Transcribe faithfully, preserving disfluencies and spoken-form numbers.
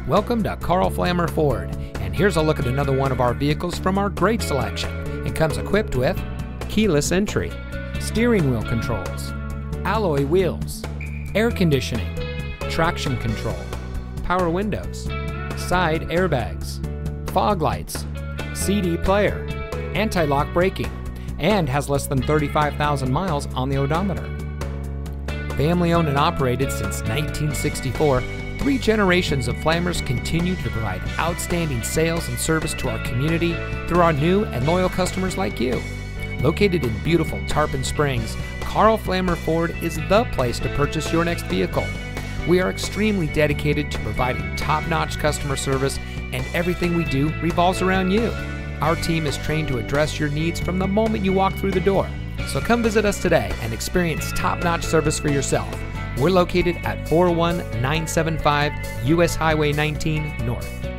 Welcome to Carl Flammer Ford, and here's a look at another one of our vehicles from our great selection. It comes equipped with keyless entry, steering wheel controls, alloy wheels, air conditioning, traction control, power windows, side airbags, fog lights, C D player, anti-lock braking, and has less than thirty-five thousand miles on the odometer. Family owned and operated since nineteen sixty-four, three generations of Flammers continue to provide outstanding sales and service to our community through our new and loyal customers like you. Located in beautiful Tarpon Springs, Carl Flammer Ford is the place to purchase your next vehicle. We are extremely dedicated to providing top-notch customer service, and everything we do revolves around you. Our team is trained to address your needs from the moment you walk through the door. So come visit us today and experience top-notch service for yourself. We're located at four one nine seven five U S Highway nineteen North.